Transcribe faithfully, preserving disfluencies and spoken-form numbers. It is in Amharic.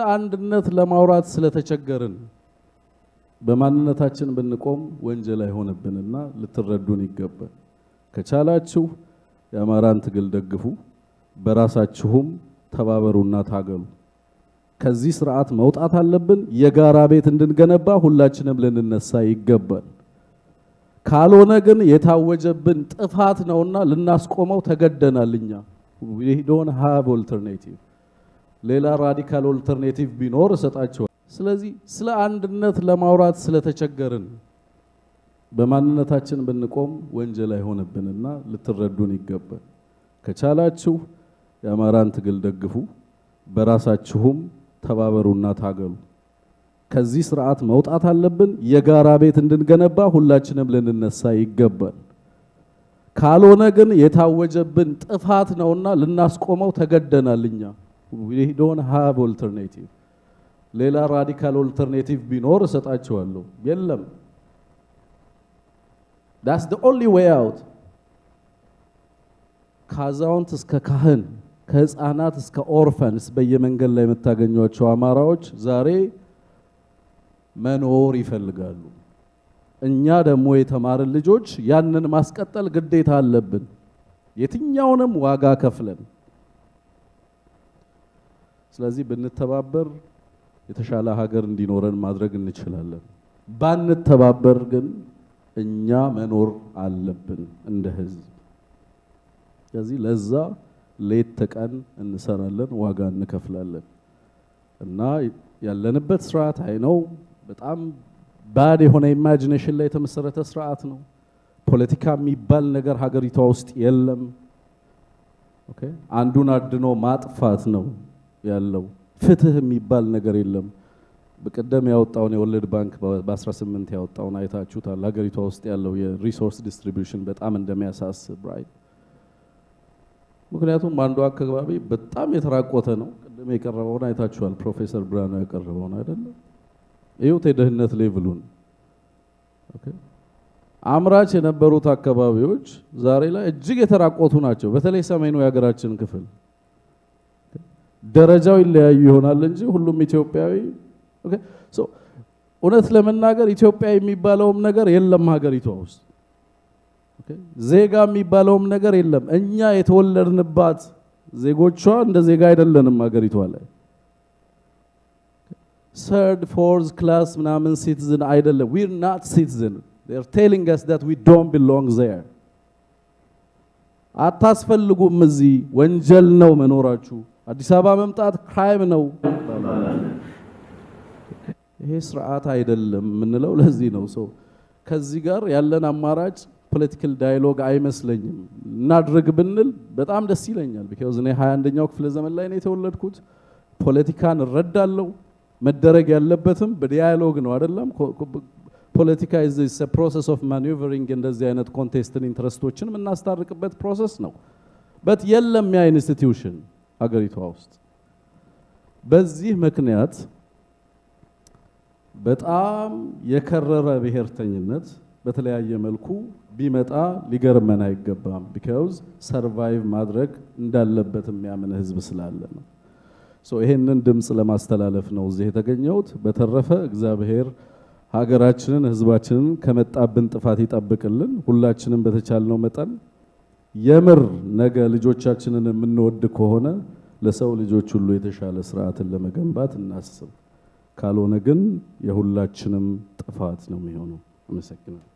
አንድነት ለማውራት ስለተቸገርን በማንነታችን ብንቆም ወንጀል አይሆንብንና ልትረዱን ይገባል ከቻላችሁ የአማራን ትግል ደግፉ በራሳችሁም ተባበሩና ታገሉ ከዚህ ስርዓት መውጣት አለብን የጋራ ቤት እንድንገነባ ሁላችንም ልንነሳ ይገባል ካልሆነ ግን የታወጀብን ጥፋት ነውና ልናስቆመው ተገደናልኛ we don't have alternative ሌላ ራዲካል ኦልተርኔቲቭ ቢኖር ሰጣቸው ስለዚህ ስለ አንድነት ለማውራት ስለተቸገርን በማንነታችን ብንቆም ወንጀል አይሆንብንና ልትረዱን ይገባል ከቻላችሁ የአማራን ትግል ደግፉ በራሳችሁም ተባበሩና ታገሉ ከዚህ ስርዓት መውጣት አለብን የጋራ ቤት እንድንገነባ ሁላችንም ልንነሳ ይገባል ካልሆነ ግን የታወጀብን ጥፋት ነውና ልናስቆመው ተገደናልኛ we don't have alternative ሌላ ራዲካል ኦልተርኔቲቭ ቢኖር ሰጣቸዋለሁ የለም that's the only way out ካዛውንት እስከ ካህን ከህፃናት እስከ ኦርፋንስ በየመንገድ ላይ መታገኙቸው አማራዎች ዛሬ መኖር ይፈልጋሉ እኛ ደግሞ የተማርን ልጆች ያንን ማስቀጠል ግዴታ አለብን የትኛውንም ዋጋ ከፍለን ስለዚህ ብንተባበር የተሻለ ሀገር እንዲኖረን ማድረግ እንችላለን ባንተባበር ግን እኛ መኖር አለብን እንደ ህዝብ ስለዚህ ለዛ ሌት ተቀን እንሰራለን ዋጋ እንከፍላለን እና ያለንበት ስርዓት አይ ነው በጣም ባድ የሆነ ኢማጂኔሽን ላይ የተመሰረተ ስርዓት ነው ፖለቲካ የሚባል ነገር ሀገሪቷ ውስጥ የለም ኦኬ አንዱን አድኖ ማጥፋት ነው ያለው ፍትህ የሚባል ነገር የለም በቀደም ያወጣው ነው ወርልድ ባንክ በ18 ያወጣው አይታችሁታል ሀገሪቷ ውስጥ ያለው የሪሶርስ ዲስትሪቢዩሽን በጣም እንደሚያሳስብ ራይት ምክንያቱም አንዱ አካባቢ በጣም የተራቆተ ነው ቀደም የቀረበው አይታችኋል ፕሮፌሰር ብራኖ ያቀረበው አይደለም እዩት የደህንነት ሌቭሉን ኦኬ አምራች የነበሩት አካባቢዎች ዛሬ ላይ እጅግ የተራቆቱ ናቸው በተለይ ሰሜኑ የሀገራችን ክፍል ደረጃው ይለያዩ ይሆናል እንጂ ሁሉም ኢትዮጵያዊ ኦኬ ሶ እውነት ለመናገር ኢትዮጵያ የሚባለውም ነገር የለም ሀገሪቷ ውስጥ ኦኬ ዜጋ የሚባለውም ነገር የለም እኛ የተወለድንባት ዜጎቿ እንደ ዜጋ አይደለንም ሀገሪቷ ላይ third fourth class ምናምን citizen አይደለም we're not citizen they are telling us that we don't belong there አታስፈልጉም እዚህ ወንጀል ነው መኖራችሁ አዲስ አበባ መምጣት ክራይም ነው ይሄ ስርዓት አይደለም ምንለው ለዚህ ነው ሶ ከዚህ ጋር ያለን አማራጭ ፖለቲካል ዳያሎግ አይመስለኝም እናድርግ ብንል በጣም ደስ ይለኛል because እኔ ሃያ አንደኛው ክፍለ ዘመን ላይ ነው የተወለድኩት ፖለቲካን ረዳለው መደረግ ያለበትም በዲያሎግ ነው አይደለም ፖለቲካ is a process of maneuvering እንደዚህ አይነት ኮንቴስትን ኢንትረስቶችን እናስታርቅበት ፕሮሰስ ነው but የለም ያ ኢንስቲትዩሽን ሀገሪቷ ውስጥ በዚህ ምክንያት በጣም የከረረ ብሔርተኝነት በተለያየ መልኩ ቢመጣ ሊገርመን አይገባም because survive ማድረግ እንዳለበት የሚያምን ህዝብ ስላለ ነው ሶ ይሄንን ድምጽ ለማስተላለፍ ነው እዚህ የተገኘሁት በተረፈ እግዚአብሔር ሀገራችንን ህዝባችንን ከመጣብን ጥፋት ይጠብቅልን ሁላችንም በተቻልነው መጠን የምር ነገ ልጆቻችንን የምንወድ ከሆነ ለሰው ልጆች ሁሉ የተሻለ ስርዓትን ለመገንባት እናስብ ካልሆነ ግን የሁላችንም ጥፋት ነው የሚሆነው አመሰግናለሁ